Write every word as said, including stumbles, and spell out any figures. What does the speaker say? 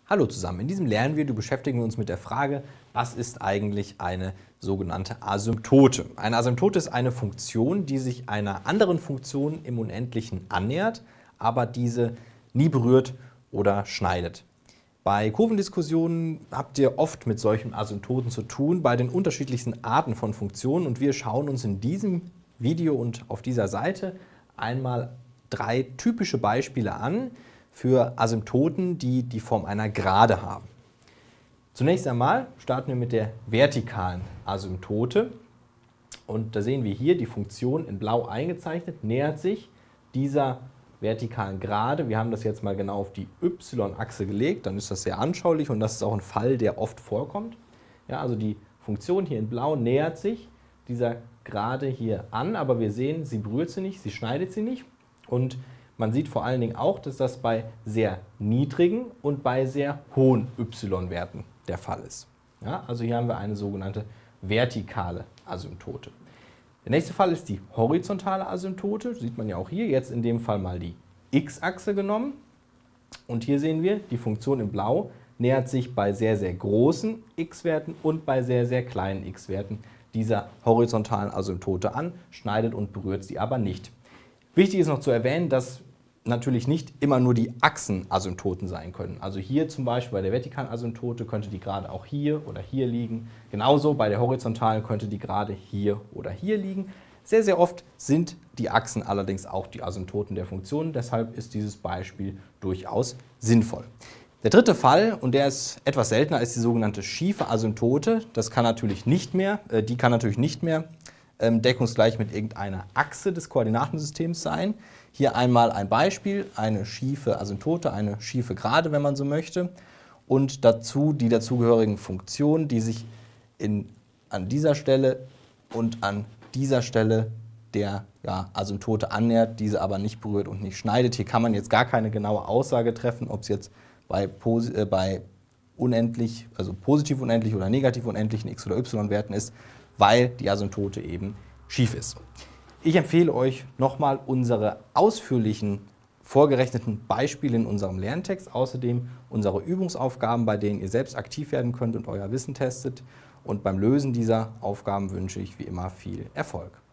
Hallo zusammen, in diesem Lernvideo beschäftigen wir uns mit der Frage, was ist eigentlich eine sogenannte Asymptote? Eine Asymptote ist eine Funktion, die sich einer anderen Funktion im Unendlichen annähert, aber diese nie berührt oder schneidet. Bei Kurvendiskussionen habt ihr oft mit solchen Asymptoten zu tun, bei den unterschiedlichsten Arten von Funktionen, und wir schauen uns in diesem Video und auf dieser Seite einmal drei typische Beispiele an für Asymptoten, die die Form einer Gerade haben. Zunächst einmal starten wir mit der vertikalen Asymptote. Und da sehen wir hier, die Funktion in blau eingezeichnet nähert sich dieser vertikalen Gerade. Wir haben das jetzt mal genau auf die y-Achse gelegt, dann ist das sehr anschaulich und das ist auch ein Fall, der oft vorkommt. Ja, also die Funktion hier in blau nähert sich dieser Gerade hier an, aber wir sehen, sie berührt sie nicht, sie schneidet sie nicht. Und man sieht vor allen Dingen auch, dass das bei sehr niedrigen und bei sehr hohen y-Werten der Fall ist. Ja, also hier haben wir eine sogenannte vertikale Asymptote. Der nächste Fall ist die horizontale Asymptote. Sieht man ja auch hier, jetzt in dem Fall mal die x-Achse genommen. Und hier sehen wir, die Funktion in blau nähert sich bei sehr, sehr großen x-Werten und bei sehr, sehr kleinen x-Werten dieser horizontalen Asymptote an, schneidet und berührt sie aber nicht. Wichtig ist noch zu erwähnen, dass natürlich nicht immer nur die Achsenasymptoten sein können. Also hier zum Beispiel bei der vertikalen Asymptote könnte die Gerade auch hier oder hier liegen. Genauso bei der horizontalen könnte die Gerade hier oder hier liegen. Sehr, sehr oft sind die Achsen allerdings auch die Asymptoten der Funktionen. Deshalb ist dieses Beispiel durchaus sinnvoll. Der dritte Fall, und der ist etwas seltener, ist die sogenannte schiefe Asymptote. Das kann natürlich nicht mehr, äh, die kann natürlich nicht mehr ähm, deckungsgleich mit irgendeiner Achse des Koordinatensystems sein. Hier einmal ein Beispiel, eine schiefe Asymptote, eine schiefe Gerade, wenn man so möchte, und dazu die dazugehörigen Funktionen, die sich in, an dieser Stelle und an dieser Stelle der ja, Asymptote annähert, diese aber nicht berührt und nicht schneidet. Hier kann man jetzt gar keine genaue Aussage treffen, ob es jetzt bei, äh, bei unendlich, also positiv unendlich oder negativ unendlichen x- oder y-Werten ist, weil die Asymptote eben schief ist. Ich empfehle euch nochmal unsere ausführlichen vorgerechneten Beispiele in unserem Lerntext, außerdem unsere Übungsaufgaben, bei denen ihr selbst aktiv werden könnt und euer Wissen testet. Und beim Lösen dieser Aufgaben wünsche ich wie immer viel Erfolg.